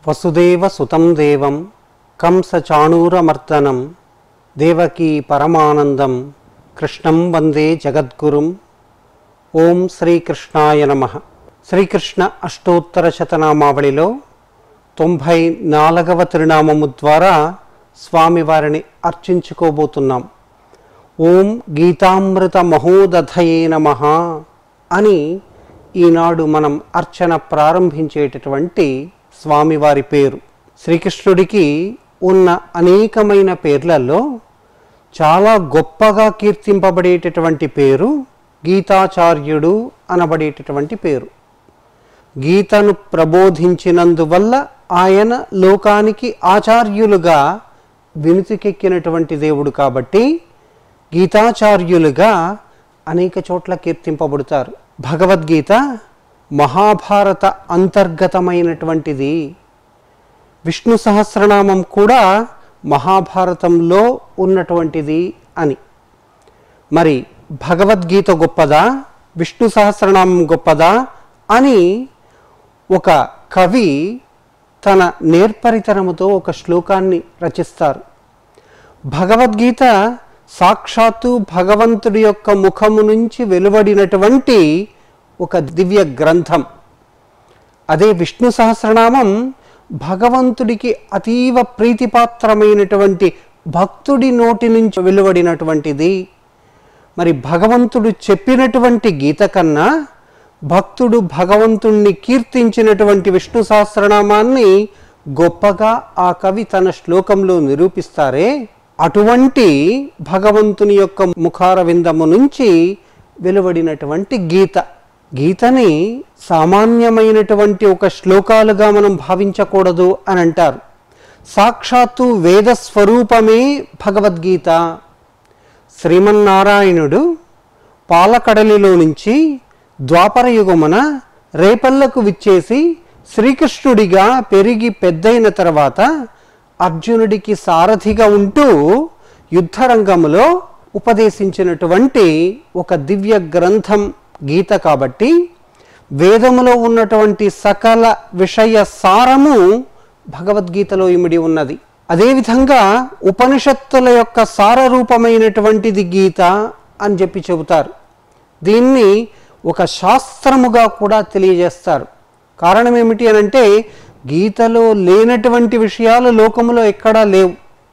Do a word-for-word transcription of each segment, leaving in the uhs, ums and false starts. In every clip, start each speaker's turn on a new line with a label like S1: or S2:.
S1: వసుదేవ సుతం దేవం కంసచాణూరమర్దనం దేవకీ పరమానందం కృష్ణం వందే జగద్గురుం. ఓం శ్రీకృష్ణాయ నమః. శ్రీకృష్ణ అష్టోత్తర శతనామావళిలో తొంభై నాలుగవ తిరునామము ద్వారా స్వామివారిని అర్చించుకోబోతున్నాం. ఓం గీతామృత మహోదధయే నమః అని ఈనాడు మనం అర్చన ప్రారంభించేటటువంటి స్వామివారి పేరు. శ్రీకృష్ణుడికి ఉన్న అనేకమైన పేర్లలో చాలా గొప్పగా కీర్తింపబడేటటువంటి పేరు గీతాచార్యుడు అనబడేటటువంటి పేరు. గీతను ప్రబోధించినందువల్ల ఆయన లోకానికి ఆచార్యులుగా వినుతికెక్కినటువంటి దేవుడు కాబట్టి గీతాచార్యులుగా అనేక చోట్ల కీర్తింపబడతారు. భగవద్గీత మహాభారత అంతర్గతమైనటువంటిది. విష్ణు సహస్రనామం కూడా మహాభారతంలో ఉన్నటువంటిది అని. మరి భగవద్గీత గొప్పదా, విష్ణు సహస్రనామం గొప్పదా అని ఒక కవి తన నేర్పరితనముతో ఒక శ్లోకాన్ని రచిస్తారు. భగవద్గీత సాక్షాత్తు భగవంతుడి యొక్క ముఖము నుంచి వెలువడినటువంటి ఒక దివ్య గ్రంథం. అదే విష్ణు సహస్రనామం భగవంతుడికి అతీవ ప్రీతిపాత్రమైనటువంటి భక్తుడి నోటి నుంచి వెలువడినటువంటిది. మరి భగవంతుడు చెప్పినటువంటి గీత కన్నా భక్తుడు భగవంతుణ్ణి కీర్తించినటువంటి విష్ణు సహస్రనామాన్ని గొప్పగా ఆ కవి తన శ్లోకంలో నిరూపిస్తారే, అటువంటి భగవంతుని యొక్క ముఖార విందము నుంచి వెలువడినటువంటి గీత. గీతని సామాన్యమైనటువంటి ఒక శ్లోకాలుగా మనం భావించకూడదు అని అంటారు. సాక్షాత్తు వేద స్వరూపమే భగవద్గీత. శ్రీమన్నారాయణుడు పాలకడలిలో నుంచి ద్వాపర యుగమున రేపల్లకు విచ్చేసి శ్రీకృష్ణుడిగా పెరిగి పెద్దయిన తర్వాత అర్జునుడికి సారథిగా ఉంటూ యుద్ధరంగములో ఉపదేశించినటువంటి ఒక దివ్య గ్రంథం గీత. కాబట్టి వేదములో ఉన్నటువంటి సకల విషయ సారము భగవద్గీతలో ఇమిడి ఉన్నది. అదేవిధంగా ఉపనిషత్తుల యొక్క సారరూపమైనటువంటిది గీత అని చెప్పి చెబుతారు. దీన్ని ఒక శాస్త్రముగా కూడా తెలియజేస్తారు. కారణం ఏమిటి అనంటే గీతలో లేనటువంటి విషయాలు లోకములో ఎక్కడా లేవు.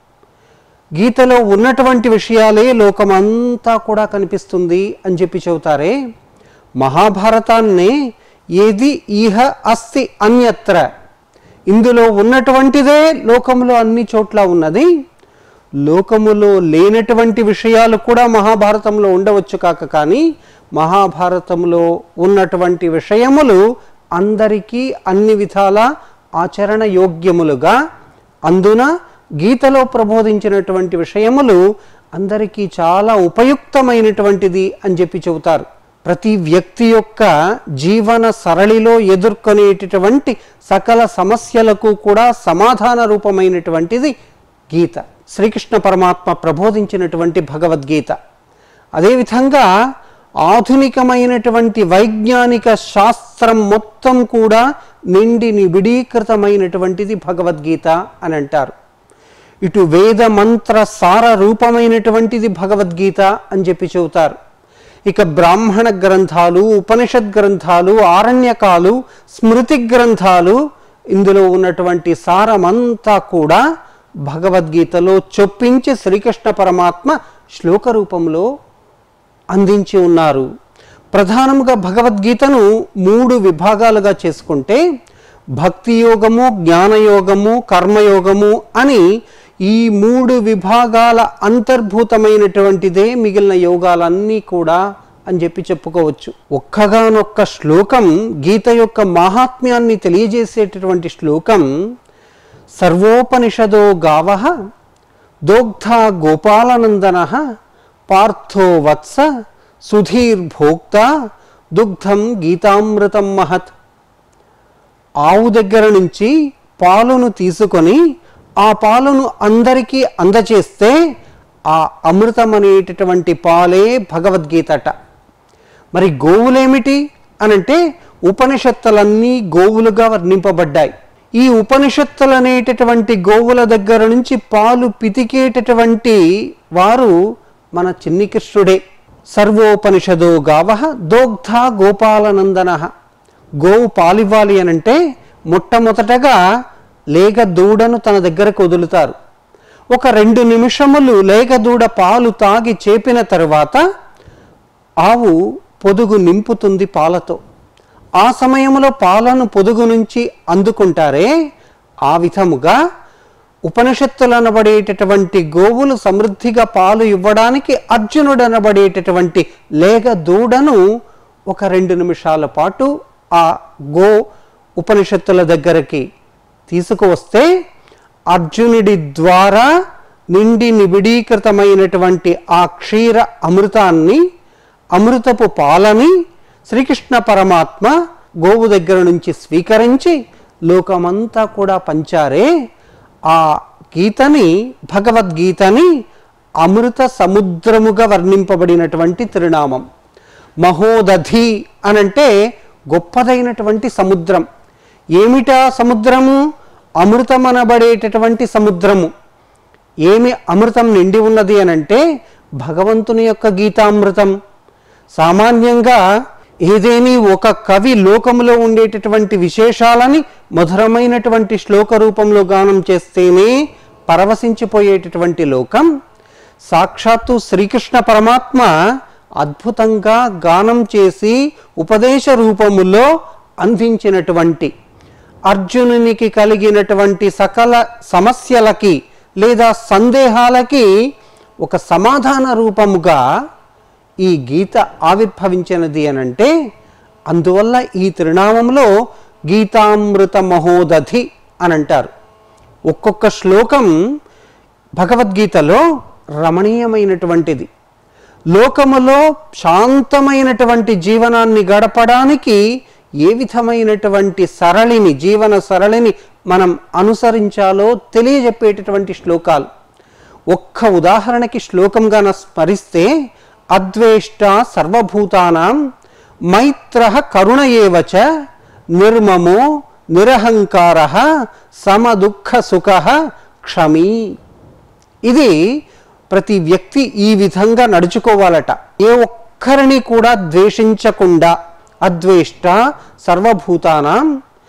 S1: గీతలో ఉన్నటువంటి విషయాలే లోకమంతా కూడా కనిపిస్తుంది అని చెప్పి చెబుతారే. మహాభారతాన్ని ఏది ఈహ అస్తి అన్యత్ర, ఇందులో ఉన్నటువంటిదే లోకములో అన్ని చోట్ల ఉన్నది. లోకములో లేనటువంటి విషయాలు కూడా మహాభారతంలో ఉండవచ్చు కాక కానీ మహాభారతంలో ఉన్నటువంటి విషయములు అందరికీ అన్ని విధాల ఆచరణ యోగ్యములుగా, అందున గీతలో ప్రబోధించినటువంటి విషయములు అందరికీ చాలా ఉపయుక్తమైనటువంటిది అని చెప్పి చెబుతారు. ప్రతి వ్యక్తి యొక్క జీవన సరళిలో ఎదుర్కొనేటటువంటి సకల సమస్యలకు కూడా సమాధాన రూపమైనటువంటిది గీత, శ్రీకృష్ణ పరమాత్మ ప్రబోధించినటువంటి భగవద్గీత. అదేవిధంగా ఆధునికమైనటువంటి వైజ్ఞానిక శాస్త్రం మొత్తం కూడా నిండి నిబిడీకృతమైనటువంటిది భగవద్గీత అని అంటారు. ఇటు వేద మంత్ర సార రూపమైనటువంటిది భగవద్గీత అని చెప్పి చెబుతారు. ఇక బ్రాహ్మణ గ్రంథాలు, ఉపనిషత్ గ్రంథాలు, ఆరణ్యకాలు, స్మృతి గ్రంథాలు, ఇందులో ఉన్నటువంటి సారమంతా కూడా భగవద్గీతలో చొప్పించి శ్రీకృష్ణ పరమాత్మ శ్లోక రూపంలో అందించి ఉన్నారు. ప్రధానంగా భగవద్గీతను మూడు విభాగాలుగా చేసుకుంటే భక్తి యోగము, జ్ఞానయోగము, కర్మయోగము అని ఈ మూడు విభాగాల అంతర్భూతమైనటువంటిదే మిగిలిన యోగాలన్నీ కూడా అని చెప్పి చెప్పుకోవచ్చు. ఒక్కగానొక్క శ్లోకం గీత యొక్క మహాత్మ్యాన్ని తెలియజేసేటటువంటి శ్లోకం. సర్వోపనిషదో గావః దోగ్ధా గోపాలనందనః పార్థో వత్స సుధీర్భోక్త దుగ్ధం గీతామృతం మహత్. ఆవు దగ్గర నుంచి పాలును తీసుకొని ఆ పాలును అందరికీ అందచేస్తే ఆ అమృతం అనేటటువంటి పాలే భగవద్గీతట. మరి గోవులేమిటి అనంటే ఉపనిషత్తులన్నీ గోవులుగా వర్ణింపబడ్డాయి. ఈ ఉపనిషత్తులు అనేటటువంటి గోవుల దగ్గర నుంచి పాలు పితికేటటువంటి వారు మన చిన్ని కృష్ణుడే. సర్వోపనిషదో గావః దోగ్ధ గోపాలనందన. గోవు పాలివ్వాలి అనంటే మొట్టమొదటగా లేగ దూడను తన దగ్గరకు వదులుతారు. ఒక రెండు నిమిషములు లేగ దూడ పాలు తాగి చేపిన తరువాత ఆవు పొదుగు నింపుతుంది పాలతో. ఆ సమయంలో పాలను పొదుగు నుంచి అందుకుంటారే, ఆ విధముగా ఉపనిషత్తులు అనబడేటటువంటి గోవులు సమృద్ధిగా పాలు ఇవ్వడానికి అర్జునుడు అనబడేటటువంటి లేగ దూడను ఒక రెండు నిమిషాల పాటు ఆ గో ఉపనిషత్తుల దగ్గరికి తీసుకువస్తే అర్జునుడి ద్వారా నిండి నిబిడీకృతమైనటువంటి ఆ క్షీర అమృతాన్ని, అమృతపు పాలని శ్రీకృష్ణ పరమాత్మ గోవు దగ్గర నుంచి స్వీకరించి లోకమంతా కూడా పంచారే, ఆ గీతని, భగవద్గీతని అమృత సముద్రముగా వర్ణింపబడినటువంటి తిరునామం. మహోదధి అనంటే గొప్పదైనటువంటి సముద్రం. ఏమిటా సముద్రము? అమృతం అనబడేటటువంటి సముద్రము. ఏమి అమృతం నిండి ఉన్నది అనంటే భగవంతుని యొక్క గీతామృతం. సామాన్యంగా ఏదేని ఒక కవి లోకములో ఉండేటటువంటి విశేషాలని మధురమైనటువంటి శ్లోక రూపంలో గానం చేస్తేనే పరవశించిపోయేటటువంటి లోకం, సాక్షాత్తు శ్రీకృష్ణ పరమాత్మ అద్భుతంగా గానం చేసి ఉపదేశ రూపములో అందించినటువంటి, అర్జునునికి కలిగినటువంటి సకల సమస్యలకి లేదా సందేహాలకి ఒక సమాధాన రూపముగా ఈ గీత ఆవిర్భవించినది అనంటే, అందువల్ల ఈ తిరునామంలో గీతామృత మహోదధి అని అంటారు. ఒక్కొక్క శ్లోకం భగవద్గీతలో రమణీయమైనటువంటిది. లోకములో శాంతమైనటువంటి జీవనాన్ని గడపడానికి ఏ విధమైనటువంటి సరళిని, జీవన సరళిని మనం అనుసరించాలో తెలియజెప్పేటటువంటి శ్లోకాలు. ఒక్క ఉదాహరణకి శ్లోకంగా స్మరిస్తే, అద్వేష్ట సర్వభూతానాం మైత్రః కరుణ ఏవచ నిర్మమో నిరహంకారః సమదుఃఖ సుఖః క్షమీ. ఇది ప్రతి వ్యక్తి ఈ విధంగా నడుచుకోవాలట. ఏ ఒక్కరిని కూడా ద్వేషించకుండా, అద్వేష్ట సర్వభూతానాం,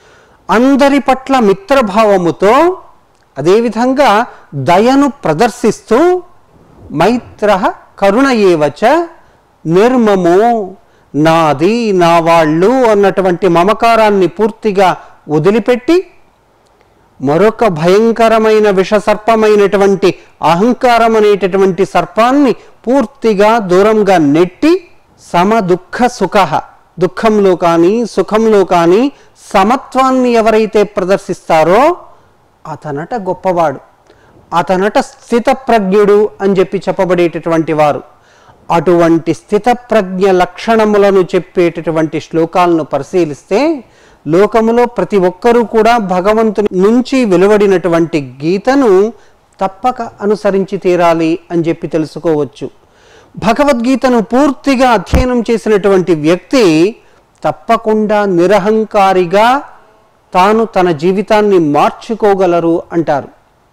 S1: అందరి పట్ల మిత్రభావముతో, అదేవిధంగా దయను ప్రదర్శిస్తూ, మైత్రః కరుణ ఏవచ నిర్మమో, నాది నా వాళ్ళు అన్నటువంటి మమకారాన్ని పూర్తిగా వదిలిపెట్టి, మరొక భయంకరమైన విషసర్పమైనటువంటి అహంకారం అనేటటువంటి సర్పాన్ని పూర్తిగా దూరంగా నెట్టి, సమ దుఃఖ సుఖ, దుఃఖంలో కానీ సుఖంలో కానీ సమత్వాన్ని ఎవరైతే ప్రదర్శిస్తారో అతనట గొప్పవాడు, అతనట స్థితప్రజ్ఞుడు అని చెప్పి చెప్పబడేటటువంటి వారు. అటువంటి స్థితప్రజ్ఞ లక్షణములను చెప్పేటటువంటి శ్లోకాలను పరిశీలిస్తే లోకములో ప్రతి ఒక్కరూ కూడా భగవంతుని నుంచి వెలువడినటువంటి గీతను తప్పక అనుసరించి తీరాలి అని చెప్పి తెలుసుకోవచ్చు. భగవద్గీతను పూర్తిగా అధ్యయనం చేసినటువంటి వ్యక్తి తప్పకుండా నిరహంకారిగా తాను తన జీవితాన్ని మార్చుకోగలరు అంటారు.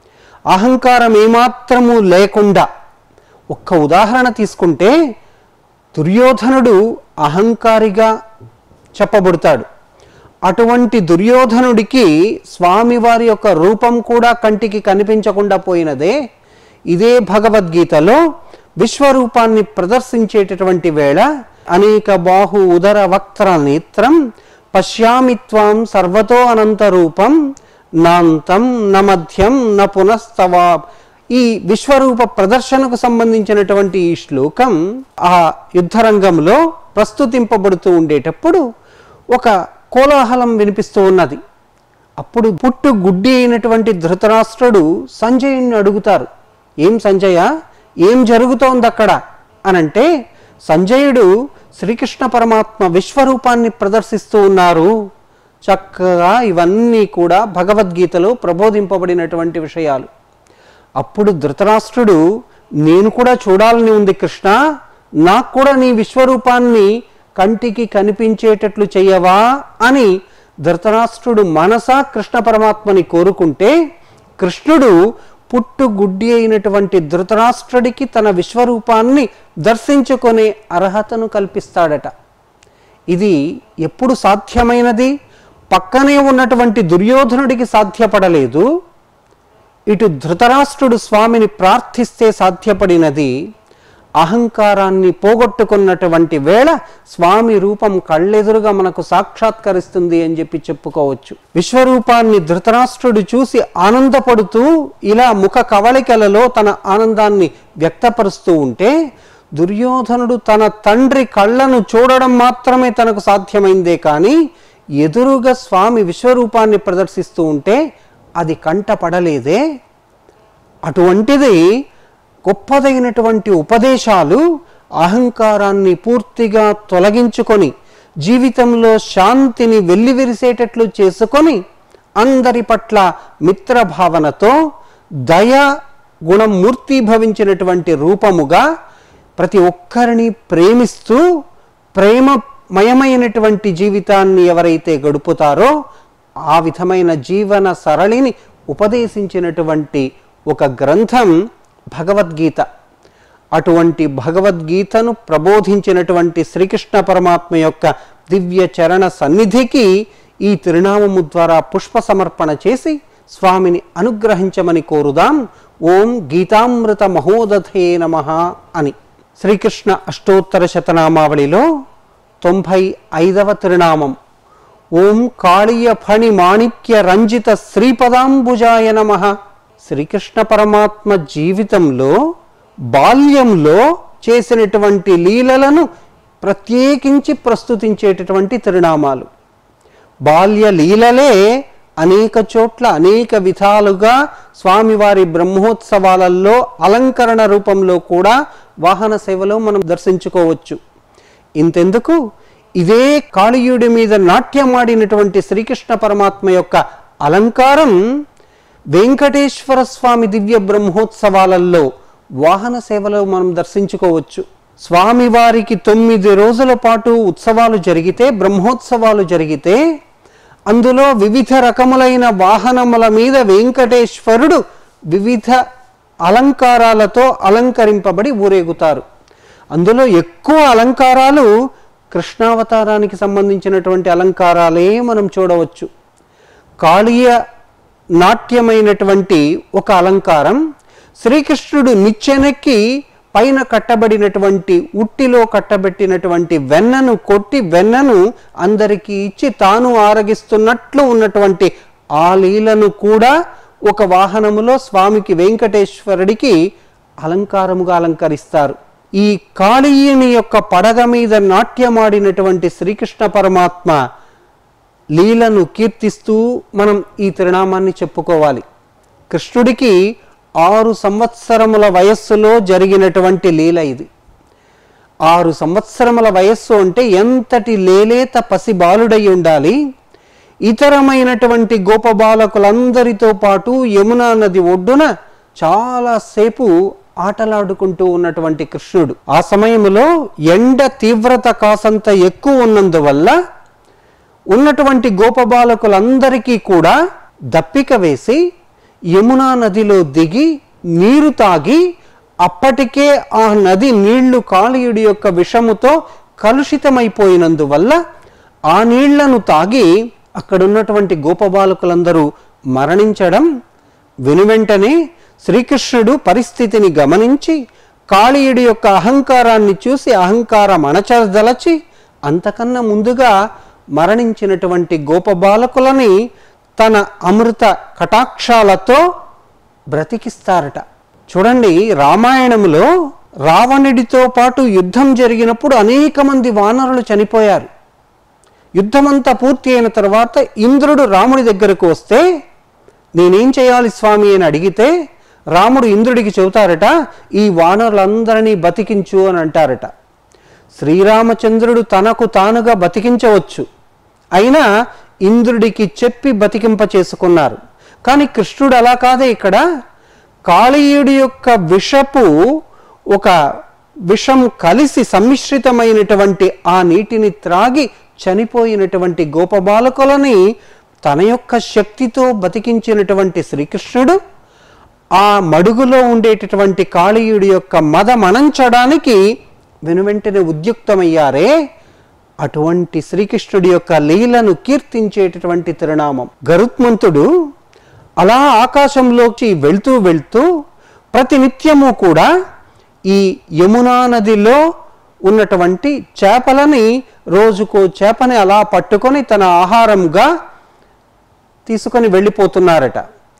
S1: అహంకారం ఏమాత్రము లేకుండా, ఒక్క ఉదాహరణ తీసుకుంటే దుర్యోధనుడు అహంకారిగా చెప్పబడతాడు. అటువంటి దుర్యోధనుడికి స్వామివారి యొక్క రూపం కూడా కంటికి కనిపించకుండా పోయినదే. ఇదే భగవద్గీతలో విశ్వరూపాన్ని ప్రదర్శించేటటువంటి వేళ అనేక బాహు ఉదర వక్త్ర నేత్రం పశ్యామి త్వాం సర్వతో అనంత రూపం నాంతం న మధ్యం న పునస్తవా. ఈ విశ్వరూప ప్రదర్శనకు సంబంధించినటువంటి ఈ శ్లోకం ఆ యుద్ధరంగంలో ప్రస్తుతింపబడుతూ ఉండేటప్పుడు ఒక కోలాహలం వినిపిస్తూ ఉన్నది. అప్పుడు పుట్టు గుడ్డి అయినటువంటి ధృతరాష్ట్రుడు సంజయుని అడుగుతారు, ఏం సంజయ, ఏం జరుగుతోంది అక్కడ అనంటే, సంజయుడు శ్రీకృష్ణ పరమాత్మ విశ్వరూపాన్ని ప్రదర్శిస్తూ ఉన్నారు. చక్కగా ఇవన్నీ కూడా భగవద్గీతలో ప్రబోధింపబడినటువంటి విషయాలు. అప్పుడు ధృతరాష్ట్రుడు, నేను కూడా చూడాలని ఉంది కృష్ణ, నాకు కూడా నీ విశ్వరూపాన్ని కంటికి కనిపించేటట్లు చెయ్యవా అని ధృతరాష్ట్రుడు మనసా కృష్ణ పరమాత్మని కోరుకుంటే కృష్ణుడు పుట్టు గుడ్డి అయినటువంటి ధృతరాష్ట్రుడికి తన విశ్వరూపాన్ని దర్శించుకునే అర్హతను కల్పిస్తాడట. ఇది ఎప్పుడు సాధ్యమైనది? పక్కనే ఉన్నటువంటి దుర్యోధనుడికి సాధ్యపడలేదు, ఇటు ధృతరాష్ట్రుడు స్వామిని ప్రార్థిస్తే సాధ్యపడినది. అహంకారాన్ని పోగొట్టుకున్నటువంటి వేళ స్వామి రూపం కళ్ళెదురుగా మనకు సాక్షాత్కరిస్తుంది అని చెప్పి చెప్పుకోవచ్చు. విశ్వరూపాన్ని ధృతరాష్ట్రుడు చూసి ఆనందపడుతూ ఇలా ముఖ కవళికలలో తన ఆనందాన్ని వ్యక్తపరుస్తూ ఉంటే, దుర్యోధనుడు తన తండ్రి కళ్ళను చూడడం మాత్రమే తనకు సాధ్యమైందే కానీ ఎదురుగా స్వామి విశ్వరూపాన్ని ప్రదర్శిస్తూ ఉంటే అది కంటపడలేదే. అటువంటిది గొప్పదైనటువంటి ఉపదేశాలు అహంకారాన్ని పూర్తిగా తొలగించుకొని జీవితంలో శాంతిని వెల్లివిరిసేటట్లు చేసుకొని అందరి పట్ల మిత్రభావనతో దయ గుణం మూర్తిభవించినటువంటి రూపముగా ప్రతి ఒక్కరిని ప్రేమిస్తూ ప్రేమమయమైనటువంటి జీవితాన్ని ఎవరైతే గడుపుతారో ఆ విధమైన జీవన సరళిని ఉపదేశించినటువంటి ఒక గ్రంథం భగవద్గీత. అటువంటి భగవద్గీతను ప్రబోధించినటువంటి శ్రీకృష్ణ పరమాత్మ యొక్క దివ్య చరణ సన్నిధికి ఈ తిరునామము ద్వారా పుష్ప సమర్పణ చేసి స్వామిని అనుగ్రహించమని కోరుదాం. ఓం గీతామృత మహోదధే నమః అని. శ్రీకృష్ణ అష్టోత్తర శతనామావళిలో తొంభై ఐదవ తిరునామం ఓం కాళీయ ఫణి మాణిక్య రంజిత శ్రీపదాంబుజాయ నమః. శ్రీకృష్ణ పరమాత్మ జీవితంలో బాల్యంలో చేసినటువంటి లీలలను ప్రత్యేకించి ప్రస్తుతించేటటువంటి తిరునామాలు. బాల్య లీలలే అనేక చోట్ల అనేక విధాలుగా స్వామివారి బ్రహ్మోత్సవాలలో అలంకరణ రూపంలో కూడా వాహన సేవలో మనం దర్శించుకోవచ్చు. ఇంతెందుకు, ఇదే కాళీయుడి మీద నాట్యమాడినటువంటి శ్రీకృష్ణ పరమాత్మ యొక్క అలంకారం వెంకటేశ్వర స్వామి దివ్య బ్రహ్మోత్సవాలలో వాహన సేవలో మనం దర్శించుకోవచ్చు. స్వామివారికి తొమ్మిది రోజుల పాటు ఉత్సవాలు జరిగితే, బ్రహ్మోత్సవాలు జరిగితే అందులో వివిధ రకములైన వాహనముల మీద వెంకటేశ్వరుడు వివిధ అలంకారాలతో అలంకరింపబడి ఊరేగుతారు. అందులో ఎక్కువ అలంకారాలు కృష్ణావతారానికి సంబంధించినటువంటి అలంకారాలే మనం చూడవచ్చు. కాళీయ నాట్యమైనటువంటి ఒక అలంకారం, శ్రీకృష్ణుడు నిచ్చెనెక్కి పైన కట్టబడినటువంటి ఉట్టిలో కట్టబెట్టినటువంటి వెన్నను కొట్టి వెన్నను అందరికీ ఇచ్చి తాను ఆరగిస్తున్నట్లు ఉన్నటువంటి ఆ లీలను కూడా ఒక వాహనములో స్వామికి వెంకటేశ్వరుడికి అలంకారముగా అలంకరిస్తారు. ఈ కాళీయుని యొక్క పడగ మీద నాట్యమాడినటువంటి శ్రీకృష్ణ పరమాత్మ లీలను కీర్తిస్తూ మనం ఈ తిరునామాన్ని చెప్పుకోవాలి. కృష్ణుడికి ఆరు సంవత్సరముల వయస్సులో జరిగినటువంటి లీల ఇది. ఆరు సంవత్సరముల వయస్సు అంటే ఎంతటి లేలేత పసి బాలుడై ఉండాలి. ఇతరమైనటువంటి గోపబాలకులందరితో పాటు యమునా నది ఒడ్డున చాలాసేపు ఆటలాడుకుంటూ ఉన్నటువంటి కృష్ణుడు. ఆ సమయంలో ఎండ తీవ్రత కాసంత ఎక్కువ ఉన్నందువల్ల ఉన్నటువంటి గోపబాలకులందరికీ కూడా దప్పిక వేసి యమునా నదిలో దిగి నీరు తాగి, అప్పటికే ఆ నది నీళ్లు కాళీయుడి యొక్క విషముతో కలుషితమైపోయినందువల్ల ఆ నీళ్లను తాగి అక్కడున్నటువంటి గోపబాలకులందరూ మరణించడం వెనువెంటనే శ్రీకృష్ణుడు పరిస్థితిని గమనించి కాళీయుడి యొక్క అహంకారాన్ని చూసి అహంకారం అణచదలచి అంతకన్నా ముందుగా మరణించినటువంటి గోపబాలకులని తన అమృత కటాక్షాలతో బ్రతికిస్తారట. చూడండి, రామాయణంలో రావణుడితో పాటు యుద్ధం జరిగినప్పుడు అనేక మంది వానరులు చనిపోయారు. యుద్ధమంతా పూర్తి అయిన తర్వాత ఇంద్రుడు రాముడి దగ్గరకు వస్తే నేనేం చేయాలి స్వామి అని అడిగితే రాముడు ఇంద్రుడికి చెబుతారట, ఈ వానరులందరినీ బతికించు అని అంటారట. శ్రీరామచంద్రుడు తనకు తానుగా బతికించవచ్చు, అయినా ఇంద్రుడికి చెప్పి బతికింప చేసుకున్నారు. కానీ కృష్ణుడు అలా కాదే. ఇక్కడ కాళీయుడి యొక్క విషపు ఒక విషం కలిసి సమ్మిశ్రితమైనటువంటి ఆ నీటిని త్రాగి చనిపోయినటువంటి గోపబాలకులని తన యొక్క శక్తితో బతికించినటువంటి శ్రీకృష్ణుడు ఆ మడుగులో ఉండేటటువంటి కాళీయుడి యొక్క మదమణంచడానికి వెనువెంటనే ఉద్యుక్తమయ్యారే, అటువంటి శ్రీకృష్ణుడి యొక్క లీలను కీర్తించేటటువంటి తిరునామం. గరుత్మంతుడు అలా ఆకాశంలోకి వెళ్తూ వెళ్తూ ప్రతినిత్యము కూడా ఈ యమునా నదిలో ఉన్నటువంటి చేపలని, రోజుకో చేపని అలా పట్టుకొని తన ఆహారంగా తీసుకొని వెళ్ళిపోతున్నారట.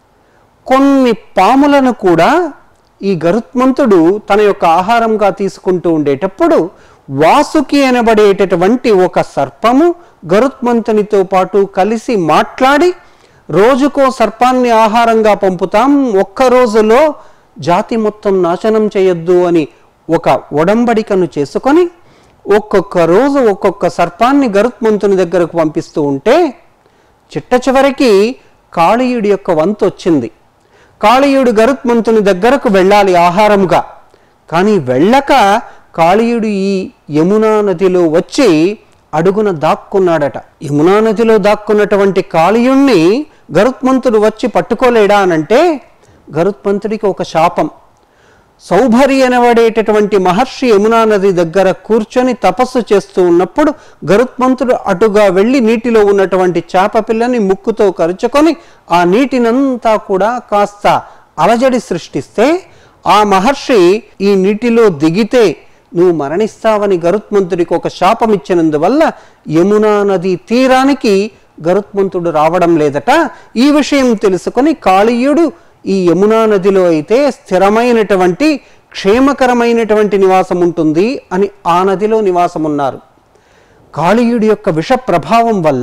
S1: కొన్ని పాములను కూడా ఈ గరుత్మంతుడు తన యొక్క ఆహారంగా తీసుకుంటూ ఉండేటప్పుడు వాసుకి అనబడేటటువంటి ఒక సర్పము గరుత్మంతునితో పాటు కలిసి మాట్లాడి, రోజుకో సర్పాన్ని ఆహారంగా పంపుతాం, ఒక్క రోజులో జాతి మొత్తం నాశనం చేయొద్దు అని ఒక ఒడంబడికను చేసుకొని ఒక్కొక్క రోజు ఒక్కొక్క సర్పాన్ని గరుత్మంతుని దగ్గరకు పంపిస్తూ ఉంటే చిట్ట చివరికి కాళీయుడి యొక్క వంతు వచ్చింది. కాళీయుడు గరుత్మంతుని దగ్గరకు వెళ్ళాలి ఆహారంగా, కానీ వెళ్ళక కాళీయుడు ఈ యమునా నదిలో వచ్చి అడుగున దాక్కున్నాడట. యమునా నదిలో దాక్కున్నటువంటి కాళీయుణ్ణి గరుత్మంతుడు వచ్చి పట్టుకోలేడా అనంటే గరుత్మంతుడికి ఒక శాపం. సౌభరి అనబడేటటువంటి మహర్షి యమునా నది దగ్గర కూర్చొని తపస్సు చేస్తూ ఉన్నప్పుడు గరుత్మంతుడు అటుగా వెళ్ళి నీటిలో ఉన్నటువంటి చేప పిల్లని ముక్కుతో కరుచుకొని ఆ నీటినంతా కూడా కాస్త అలజడి సృష్టిస్తే ఆ మహర్షి ఈ నీటిలో దిగితే నువ్వు మరణిస్తావని గరుత్మంతుడికి ఒక శాపం ఇచ్చినందువల్ల యమునా నది తీరానికి గరుత్మంతుడు రావడం లేదట. ఈ విషయం తెలుసుకొని కాళీయుడు ఈ యమునా నదిలో అయితే స్థిరమైనటువంటి క్షేమకరమైనటువంటి నివాసం ఉంటుంది అని ఆ నదిలో నివాసం ఉన్నారు. కాళీయుడి యొక్క విష ప్రభావం వల్ల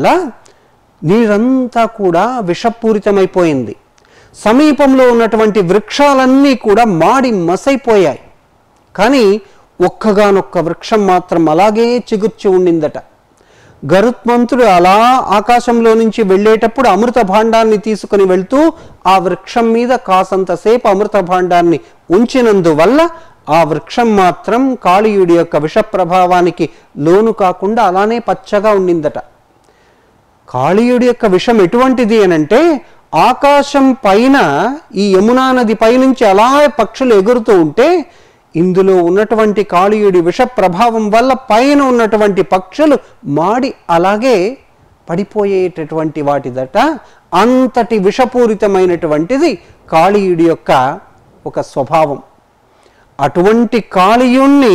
S1: నీరంతా కూడా విషపూరితమైపోయింది. సమీపంలో ఉన్నటువంటి వృక్షాలన్నీ కూడా మాడి మసైపోయాయి. కానీ ఒక్కగానొక్క వృక్షం మాత్రం అలాగే చిగుర్చి ఉండిందట. గరుత్మంతుడు అలా ఆకాశంలో నుంచి వెళ్ళేటప్పుడు అమృత భాండాన్ని తీసుకుని వెళ్తూ ఆ వృక్షం మీద కాసంతసేపు అమృత భాండాన్ని ఉంచినందువల్ల ఆ వృక్షం మాత్రం కాళీయుడి యొక్క విష ప్రభావానికి లోను కాకుండా అలానే పచ్చగా ఉండిందట. కాళీయుడి యొక్క విషం ఎటువంటిది అనంటే ఆకాశం పైన ఈ యమునా నది పైనుంచి అలా పక్షులు ఎగురుతూ ఉంటే ఇందులో ఉన్నటువంటి కాళీయుడి విష ప్రభావం వల్ల పైన ఉన్నటువంటి పక్షులు మాడి అలాగే పడిపోయేటటువంటి వాటిదట. అంతటి విషపూరితమైనటువంటిది కాళీయుడి యొక్క ఒక స్వభావం. అటువంటి కాళీయుణ్ణి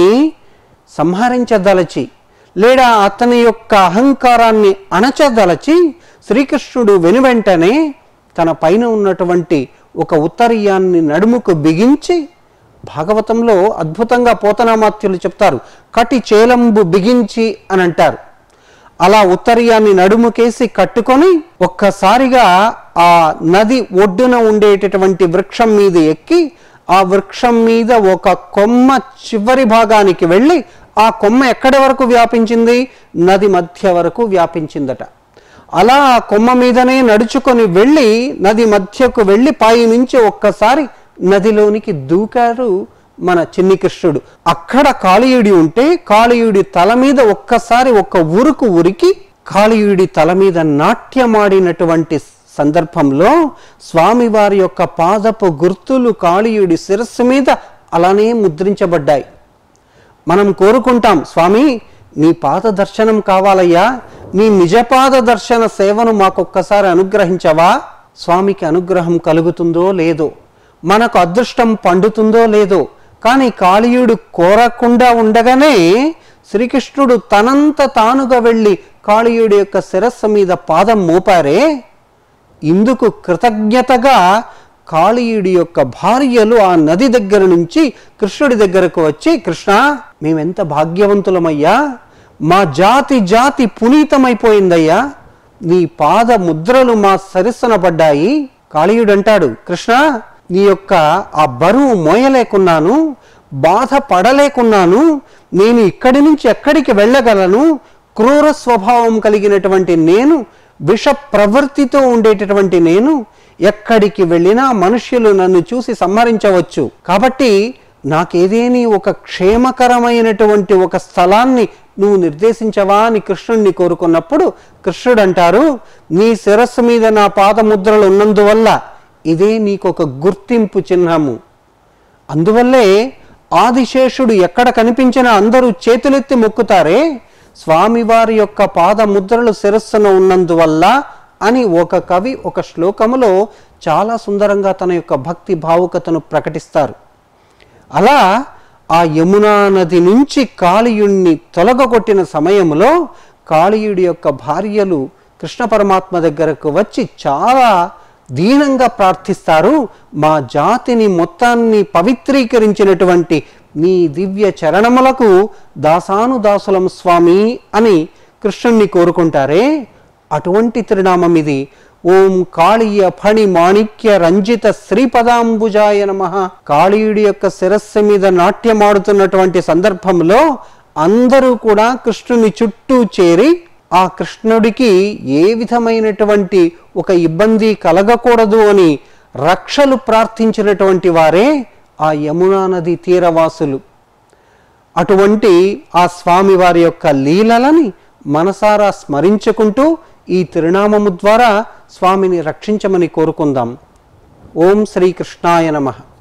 S1: సంహరించదలచి లేదా అతని యొక్క అహంకారాన్ని అణచదలచి శ్రీకృష్ణుడు వెనువెంటనే తన పైన ఉన్నటువంటి ఒక ఉత్తరీయాన్ని నడుముకు బిగించి, భాగవతంలో అద్భుతంగా పోతనామాత్యులు చెప్తారు, కటి చేలంబు బిగించి అని అంటారు. అలా ఉత్తరీయాన్ని నడుముకేసి కట్టుకొని ఒక్కసారిగా ఆ నది ఒడ్డున ఉండేటటువంటి వృక్షం మీద ఎక్కి ఆ వృక్షం మీద ఒక కొమ్మ చివరి భాగానికి వెళ్ళి ఆ కొమ్మ ఎక్కడి వరకు వ్యాపించింది? నది మధ్య వరకు వ్యాపించిందట. అలా ఆ కొమ్మ మీదనే నడుచుకొని వెళ్ళి నది మధ్యకు వెళ్ళి పై నుంచి ఒక్కసారి నదిలోనికి దూకారు మన చిన్ని కృష్ణుడు. అక్కడ కాళీయుడి ఉంటే కాళీయుడి తల మీద ఒక్కసారి ఒక్క ఉరుకు ఉరికి కాళీయుడి తల మీద నాట్యమాడినటువంటి సందర్భంలో స్వామివారి యొక్క పాదపు గుర్తులు కాళీయుడి శిరస్సు మీద అలానే ముద్రించబడ్డాయి. మనం కోరుకుంటాం, స్వామి నీ పాద దర్శనం కావాలయ్యా, నీ నిజపాద దర్శన సేవను మాకొక్కసారి అనుగ్రహించవా? స్వామికి అనుగ్రహం కలుగుతుందో లేదో, మనకు అదృష్టం పండుతుందో లేదో, కానీ కాళీయుడు కోరకుండా ఉండగానే శ్రీకృష్ణుడు తనంత తానుగా వెళ్ళి కాళీయుడి యొక్క శిరస్సు మీద పాదం మోపారే. ఇందుకు కృతజ్ఞతగా కాళీయుడి యొక్క భార్యలు ఆ నది దగ్గర నుంచి కృష్ణుడి దగ్గరకు వచ్చి, కృష్ణ మేమెంత భాగ్యవంతులమయ్యా, మా జాతి జాతి పునీతమైపోయిందయ్యా, నీ పాద ముద్రలు మా సరిస్సున పడ్డాయి. కాళీయుడు అంటాడు, కృష్ణ నీ యొక్క ఆ బరువు మోయలేకున్నాను, బాధ పడలేకున్నాను, నేను ఇక్కడి నుంచి ఎక్కడికి వెళ్ళగలను? క్రూర స్వభావం కలిగినటువంటి నేను, విష ప్రవృత్తితో ఉండేటటువంటి నేను, ఎక్కడికి వెళ్ళినా మనుష్యులు నన్ను చూసి సంహరించవచ్చు. కాబట్టి నాకేదేని ఒక క్షేమకరమైనటువంటి ఒక స్థలాన్ని నువ్వు నిర్దేశించవా అని కృష్ణుడిని కోరుకున్నప్పుడు కృష్ణుడు అంటారు, నీ శిరస్సు మీద నా పాదముద్రలు ఉన్నందువల్ల ఇదే నీకొక గుర్తింపు చిహ్నము. అందువల్లే ఆదిశేషుడు ఎక్కడ కనిపించినా అందరూ చేతులెత్తి మొక్కుతారే, స్వామివారి యొక్క పాదముద్రలు శిరస్సున ఉన్నందువల్ల అని ఒక కవి ఒక శ్లోకములో చాలా సుందరంగా తన యొక్క భక్తి భావుకతను ప్రకటిస్తారు. అలా ఆ యమునా నది నుంచి కాళీయుణ్ణి తొలగొట్టిన సమయంలో కాళీయుడి యొక్క భార్యలు కృష్ణ పరమాత్మ దగ్గరకు వచ్చి చాలా దీనంగా ప్రార్థిస్తారు, మా జాతిని మొత్తాన్ని పవిత్రీకరించినటువంటి నీ దివ్య చరణములకు దాసానుదాసులం స్వామి అని కృష్ణుణ్ణి కోరుకుంటారే, అటువంటి తిరునామం ఇది. ఓం కాళీయ ఫణి మాణిక్య రంజిత శ్రీపదాంబుజాయ నమః. కాళీయుడి యొక్క శిరస్సు మీద నాట్యమాడుతున్నటువంటి సందర్భంలో అందరూ కూడా కృష్ణుని చుట్టూ చేరి ఆ కృష్ణుడికి ఏ విధమైనటువంటి ఒక ఇబ్బంది కలగకూడదు అని రక్షలు ప్రార్థించినటువంటి వారే ఆ యమునా నది తీరవాసులు. అటువంటి ఆ స్వామి వారి యొక్క లీలలని మనసారా స్మరించుకుంటూ ఈ తిరునామము ద్వారా స్వామిని రక్షించమని కోరుకుందాం. ఓం శ్రీకృష్ణాయ నమః.